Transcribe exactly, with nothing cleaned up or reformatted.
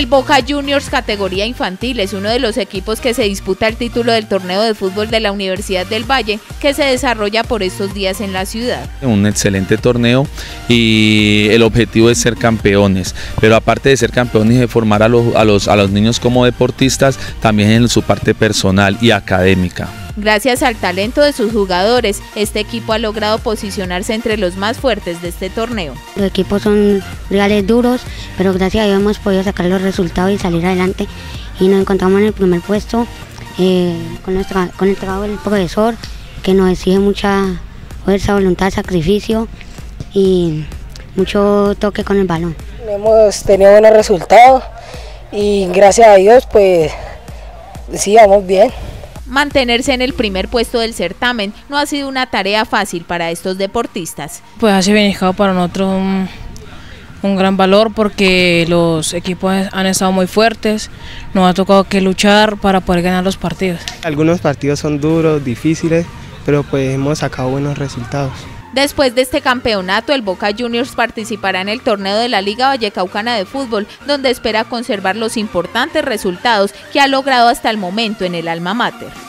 Boca Juniors categoría infantil es uno de los equipos que se disputa el título del torneo de fútbol de la Universidad del Valle, que se desarrolla por estos días en la ciudad. Un excelente torneo y el objetivo es ser campeones, pero aparte de ser campeones y de formar a los, a los, a los niños como deportistas, también en su parte personal y académica. Gracias al talento de sus jugadores, este equipo ha logrado posicionarse entre los más fuertes de este torneo. Los equipos son reales duros, pero gracias a Dios hemos podido sacar los resultados y salir adelante. Y nos encontramos en el primer puesto eh, con, nuestra, con el trabajo del profesor, que nos exige mucha fuerza, voluntad, sacrificio y mucho toque con el balón. Hemos tenido buenos resultados y gracias a Dios pues sí, vamos bien. Mantenerse en el primer puesto del certamen no ha sido una tarea fácil para estos deportistas. Pues ha significado para nosotros un, un gran valor porque los equipos han estado muy fuertes, nos ha tocado que luchar para poder ganar los partidos. Algunos partidos son duros, difíciles, pero pues hemos sacado buenos resultados. Después de este campeonato, el Boca Juniors participará en el torneo de la Liga Vallecaucana de Fútbol, donde espera conservar los importantes resultados que ha logrado hasta el momento en el alma mater.